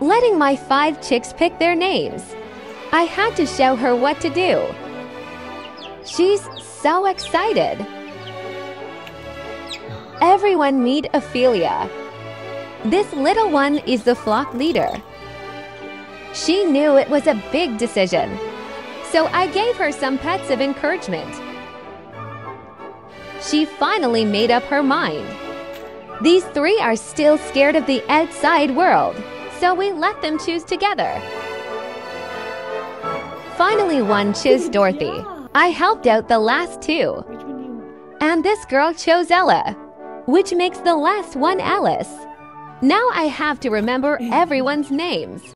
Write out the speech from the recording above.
letting my 5 chicks pick their names. I had to show her what to do. She's so excited. Everyone meet Ophelia. This little one is the flock leader. She knew it was a big decision, so I gave her some pets of encouragement. She finally made up her mind. These 3 are still scared of the outside world, so we let them choose together. Finally, one chose Dorothy. I helped out the last 2. And this girl chose Ella, which makes the last one Alice. Now I have to remember everyone's names.